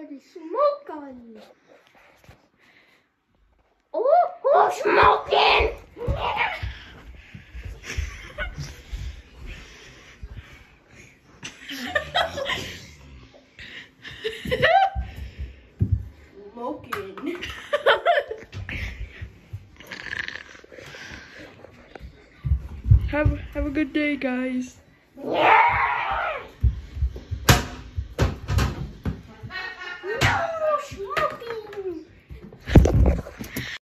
somebody smoke on you. Oh, smoking! Smoking. Have a good day, guys. Yeah. No smoking.